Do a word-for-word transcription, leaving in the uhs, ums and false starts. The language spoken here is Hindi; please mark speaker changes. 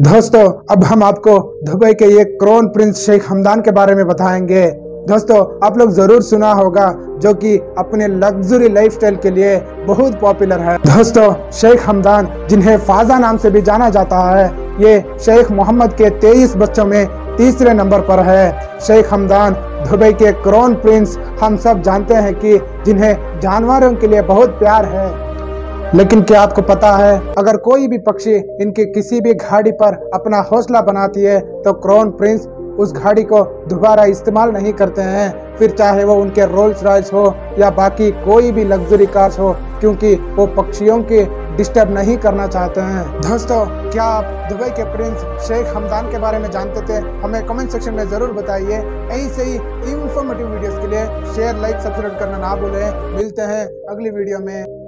Speaker 1: दोस्तों अब हम आपको दुबई के ये क्राउन प्रिंस शेख हमदान के बारे में बताएंगे। दोस्तों आप लोग जरूर सुना होगा, जो कि अपने लग्जरी लाइफस्टाइल के लिए बहुत पॉपुलर है। दोस्तों शेख हमदान, जिन्हें फाजा नाम से भी जाना जाता है, ये शेख मोहम्मद के तेईस बच्चों में तीसरे नंबर पर है। शेख हमदान दुबई के क्राउन प्रिंस हम सब जानते हैं कि जिन्हें जानवरों के लिए बहुत प्यार है। लेकिन क्या आपको पता है, अगर कोई भी पक्षी इनके किसी भी गाड़ी पर अपना घोंसला बनाती है तो क्राउन प्रिंस उस गाड़ी को दोबारा इस्तेमाल नहीं करते हैं, फिर चाहे वो उनके रोल्स रॉयस हो या बाकी कोई भी लग्जरी कार्स हो, क्योंकि वो पक्षियों के डिस्टर्ब नहीं करना चाहते हैं। दोस्तों क्या आप दुबई के प्रिंस शेख हमदान के बारे में जानते थे? हमें कमेंट सेक्शन में जरूर बताइए। ऐसे ही इंफॉर्मेटिव वीडियोस के लिए शेयर, लाइक, सब्सक्राइब करना ना भूलें। मिलते हैं अगली वीडियो में।